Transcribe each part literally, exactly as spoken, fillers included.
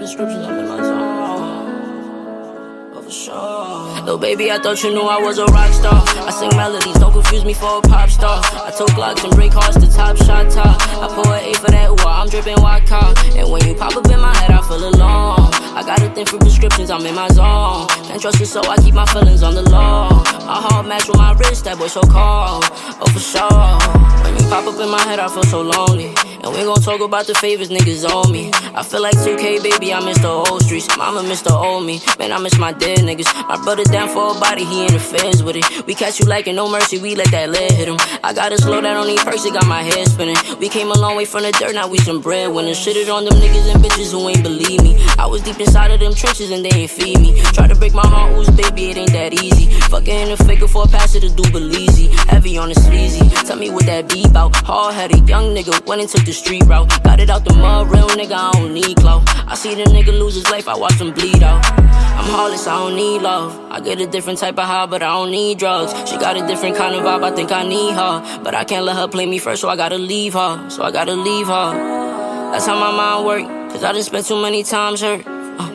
prescriptions, I'm in my zone. Oh, for sure. Little baby, I thought you knew I was a rock star. I sing melodies, don't confuse me for a pop star. I took Glocks and break hearts to top shot top. I pour an A for that, ooh, I'm dripping vodka. And when you pop up in my head, I feel alone. I got a thing for prescriptions, I'm in my zone. Can't trust it, so I keep my feelings on the low. My heart match with my wrist, that boy so cold. Oh, for sure. When you pop up in my head, I feel so lonely. And we gon' talk about the favors niggas owe me. I feel like two K, baby, I miss the old streets. Mama miss the old me, man, I miss my dead niggas. My brother down for a body, he interferes with it. We catch you like no mercy, we let that lead hit him. I gotta slow down on these perks, it got my head spinning. We came a long way from the dirt, now we some breadwinners. Shitted on them niggas and bitches who ain't believe me. I was deep inside of them trenches and they ain't feed me. Try to break my heart, ooze, baby, it ain't that easy. Fucking in a figure for a passer to do Belize. Heavy on the sleazy, tell me what that be bout. Hard-headed young nigga went and took the street route. Got it out the mud, real nigga, I don't need clout. I see the nigga lose his life, I watch him bleed out. I'm heartless, I don't need love. I get a different type of high, but I don't need drugs. She got a different kind of vibe, I think I need her. But I can't let her play me first, so I gotta leave her. So I gotta leave her. That's how my mind work, cause I done spent too many times hurt. uh.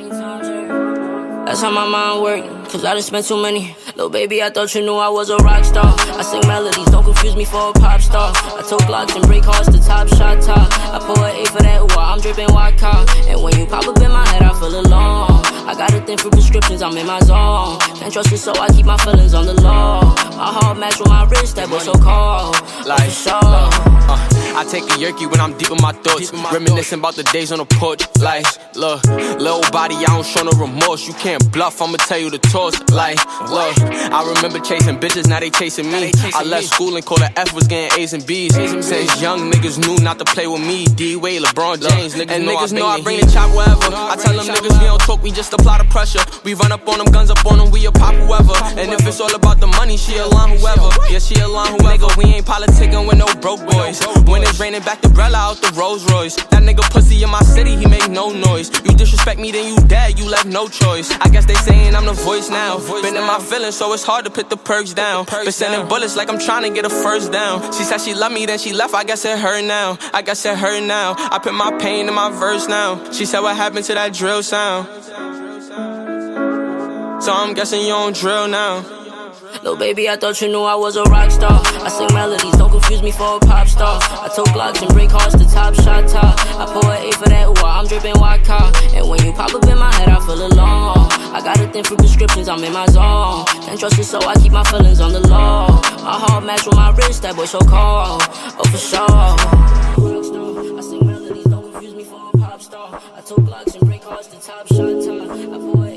That's how my mind work, cause I done spent too many. Little baby, I thought you knew I was a rock star. I sing melodies, don't confuse me for a pop star. I took Glocks and break hearts to top shot top. I pour an A for that, ooh, I'm dripping vodka. And when you pop up in my head, I feel alone. I got a thing for prescriptions, I'm in my zone. Can't trust it, so I keep my feelings on the low. My heart match with my wrist, that boy so cold. Like, for sure. uh, I take a yerky when I'm deep in my thoughts, reminiscing about the days on the porch. Like, look, little body, I don't show no remorse. You can't bluff, I'ma tell you the toss. Like, look, I remember chasing bitches, now they chasing me. I left school and called the F, was getting A's and B's. Since young niggas knew not to play with me. D-Wade, LeBron James, niggas and niggas know I bring the chop wherever. I tell them niggas we don't talk, we just apply the pressure. We run up on them, guns up on them, we a pop whoever. And if it's all about the money, she a line whoever. Yeah, she a line whoever. Nigga, we ain't politicking with no broke boys. When it's raining, back the umbrella out the Rolls Royce. That nigga pussy in my city, he make no noise. You disrespect me, then you dead, you left no choice. I guess they saying I'm the voice now. Been in my feelings, so it's hard to put the perks down. Been sending bullets like I'm trying to get a first down. She said she loved me, then she left, I guess it hurt now. I guess it hurt now. I put my pain in my verse now. She said what happened to that drill sound. So I'm guessing you don't drill now. Little baby, I thought you knew I was a rock star. I sing melodies, don't confuse me for a pop star. I took Glocks and break hearts to top shot top. I pour an A for that, ooh, I'm dripping vodka. And when you pop up in my head, I feel alone. I got a thing for prescriptions, I'm in my zone. Can't trust it, so I keep my feelings on the low. My heart match with my wrist, that boy so cold. Oh, for sure. I sing melodies, don't confuse me for a pop star. I took Glocks and break hearts to top shot top. I pour